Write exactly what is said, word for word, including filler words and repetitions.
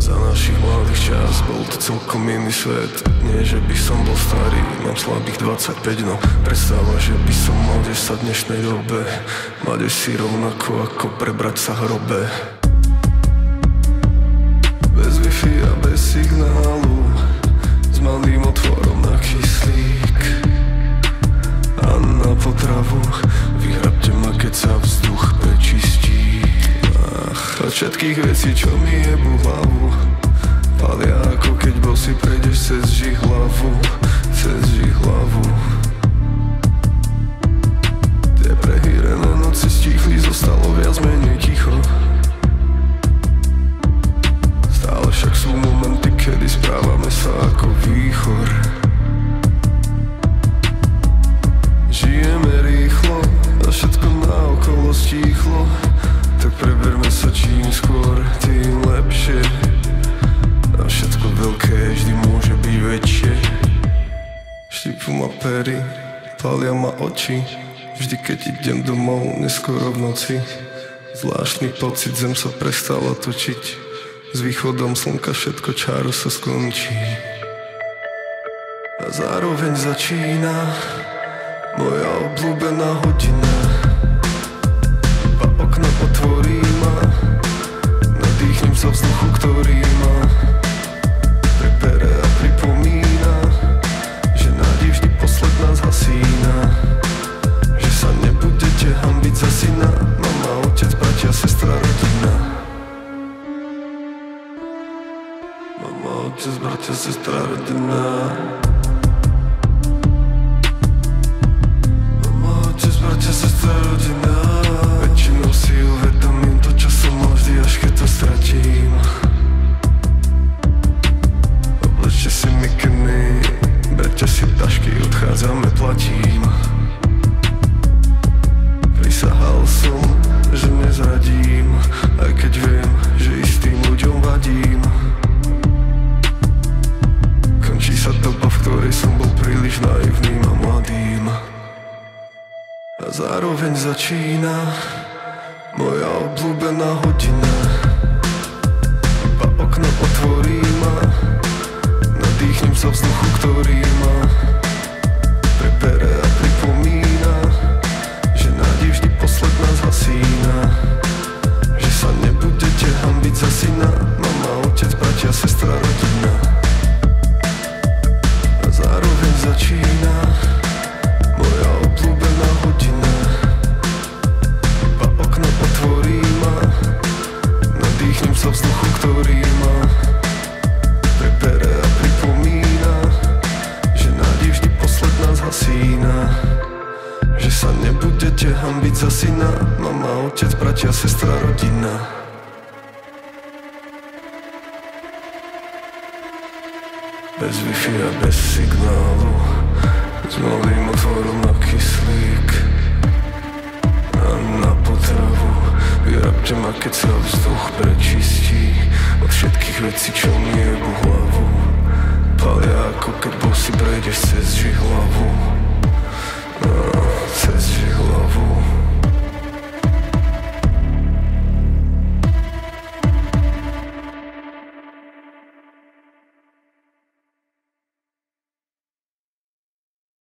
Za našich mladých čas bol to celkom iný svet. Nie, že by som bol starý, mám slabých dvadsaťpäť, no predstava, že by som mal desať v dnešnej dobe. Mladej si rovnako ako prebrať sa hrobe. Bez Wi-Fi a bez signálu, s malým otvorom na kyslík a na potravu. Vyhrabte ma, keď sa vzduch prečistí. Ach, a všetkých vecí, čo mi jebú hlavu, palia ako keď bosy prejdeš cez žihlavu, cez žihlavu. Tie prehýrené noci stichli, zostalo viac menej ticho. Stále však sú momenty, kedy správame sa ako výchor. Žijeme rýchlo a všetko naokolo stíchlo, tak preberme sa čím skôr, tým lepšie. A všetko veľké vždy môže byť väčšie. Štípu ma pery, palia ma oči, vždy keď idem domov neskoro v noci. Zvláštny pocit, zem sa prestala točiť, s východom slnka všetko čáro sa skončí. A zároveň začína moja obľúbená hodina. Iba okno otvorím a nadýchnem sa vzduchu, ktorý ma prepere a pripomína, že nádej vždy posledná zhasína. Že sa nebudete hanbiť za syna, mama, otec, bratia, sestra, rodina. Mama, otec, bratia, sestra, rodina. Bratia, sestra, rodina. Väčšinou si uvedomím to, čo som mal vždy, až keď to stratím. Oblečte si mikiny, bratia si tašky, odchádzame, platím. Prisahal som, že nezradím, aj keď viem, že istým ľuďom vadím. Končí sa doba, v ktorej som bol príliš naivným a mladým. A zároveň začína moja obľúbená hodina. Iba okno otvorím a nadýchnem sa vzduchu, ktorý ma prepere a pripomína, že nádej vždy posledná zhasína. Že sa nebudete hanbiť za syna, mama, otec, bratia, sestra, rodina. A zároveň začína moja obľúbená hodina. Iba okno otvorím a nadýchnem sa vzduchu, ktorý ma prepere a pripomína, že nádej vždy posledná zhasína. Že sa nebudete hanbiť za syna, mama, otec, bratia, sestra, rodina. Bez Wi-Fi a bez signálu, s malým otvorom na kyslík a na potravu. Vyhrabte ma, keď sa vzduch prečistí od všetkých vecí, čo mi jebú hlavu. Palia ako keď bosy prejdeš cez žihlavu.